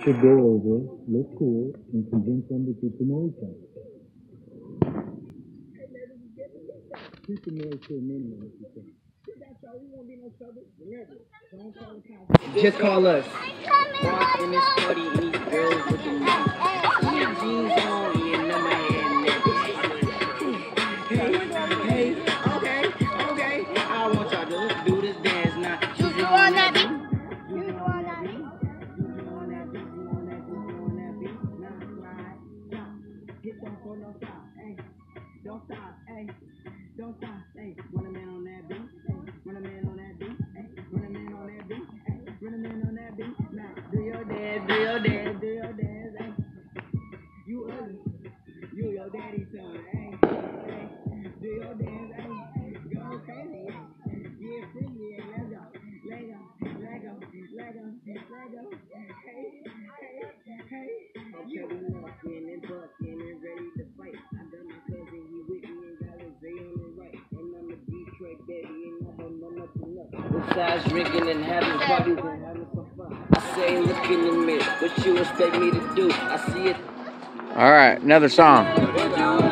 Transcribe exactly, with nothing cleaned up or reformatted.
to go over, look cool, and convince them to get to know each other. Keep the noise to a minimum if you can. Just call us. Walk in this party and these girls looking nice. With jeans on and in my head. Hey, hey, okay, okay. I want y'all to do this dance now. You do on that beat? You do on that beat? You do on that beat? You on that beat? You on that beat? Now slide, stop. Get down for no stop. Hey, don't stop. Hey, don't stop. Hey, run a man on that beat. Hey, run a man on that beat. Hey, run a man on that beat. Hey, run a man on that beat. Now do your dance, do your dance, do your dance. Hey, you ugly. You your daddy's son. Hey, hey, do your dance. Hey, go crazy. Hey, get freaky. Hey, let's go. Let go, let go, let go, let go. Hey, hey, hey. Okay, we walking and bucking and ready to fight. I got my cousin, he with me and got his day on the right. And I'm a Detroit baby and I don't know nothing else. Besides drinking and having parties and having some fun. I say, look in the mirror, what you expect me to do? I see it. All right, another song.